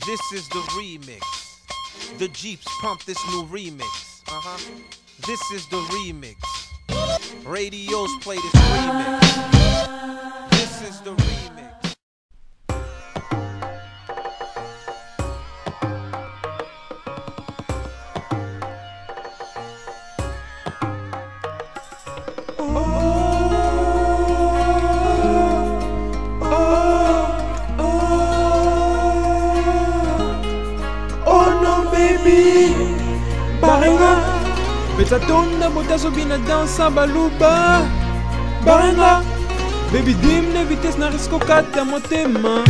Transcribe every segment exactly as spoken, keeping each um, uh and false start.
This is the remix. The Jeeps pump this new remix. Uh-huh. This is the remix. Radios play this remix. This is the remix. Barenga, beta tonda bota sobina dansa baluba. Barenga, baby dimne vitesse na risco kata motema.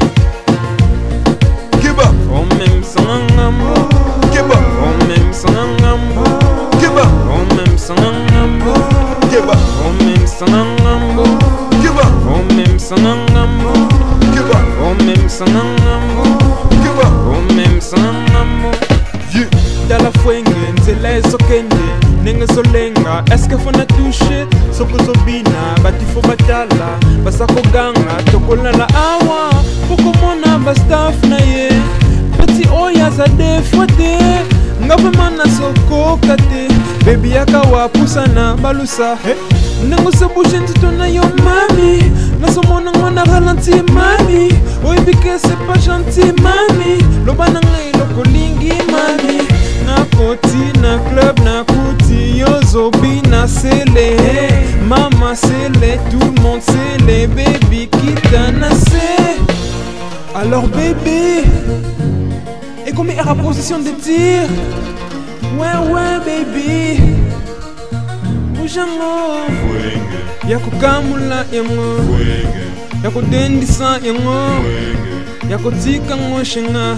Kiba, on même sangambo. Kiba, on même sangambo. Kiba, on même sangambo. Kiba, on même sangambo. Kiba, on même sangambo. Kiba, on même sangambo. Kiba, on même sangambo. Dala fuenge, nzela ezokende, nenge zolenga. Eske fona touche, soko zobina, batifo batala, basako ganga, tokolala awa, poko mona bastaf na ye. Peti oya za defwate, ngave mana soko kate, baby yaka wapusana balusa. Nengo se bouge ntito na yo mami, naso mona ngwana ralenti mami, oibike c'est pas gentil mami, loba na ngai lokolingi mami. Na koti, na club, na kuti, yo zobi, na sele. Mama sele, tout le monde sele. Baby, kita na se. Alors bébé, et comme il y a la position de tir. Ouais, ouais, baby. Boujango. Yako kamula yango. Yako dendisa yango. Yako tika ngo shenga.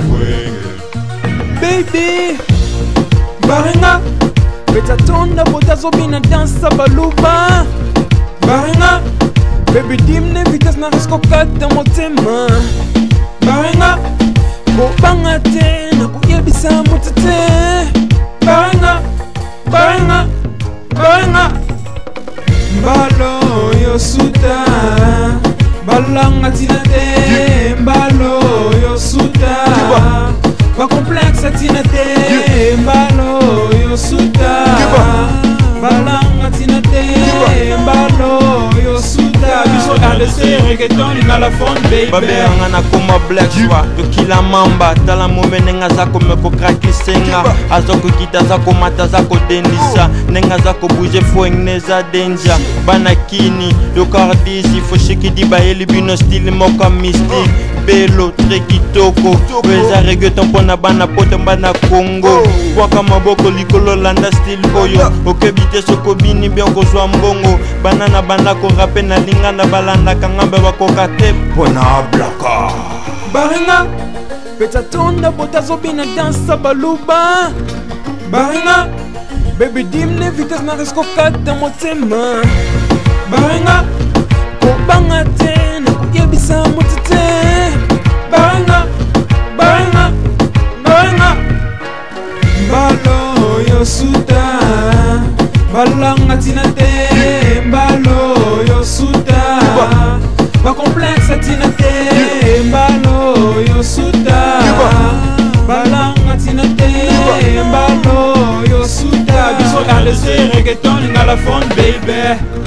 Baby. Barenga, beta tonda bota zobina dansa baluba. Barenga, baby dimne vitesse na risco kata motema. Barenga, bobanga te na kuyebisa mutete. Barenga, barenga, barenga. Mbalo yo suta, balanga tina te. Mbalo yo suta, ba complexe tina te. Mbalo yo suta, balanga tina te. Mbalo yo suta, biso adese reggaeton na la fond baby. Babera ngana koma black swa, to kila mamba, tala momene nga zako meko kraki senga. Azoko kita zako mata zako dendisa, nenga zako bouge foing neza danger. Bana kini, yo kardisi, fo shiki di ba eli bino style moka mystique. Belo, treki toko, weza reggaeton pona bana poto bana Congo. Waka maboko likolo landa style oyo, okebite soko bini biongo zwa mbongo. Banana banda ko rape na linga na balanda kangambe wako kate pona blaka. Barenga, beta tonda bota zobina dansa baluba. Barenga, baby dimne vitesse na risco kata motema. Barenga, kobanga te na kuyebisa mutete. Barenga, barenga, barenga. Mbalo yo suta, balanga tina te. Mbalo yo suta, ba complexe tina te. Mbalo yo suta, balanga tina te. Mbalo yo suta, biso adese reggaeton na la fond baby.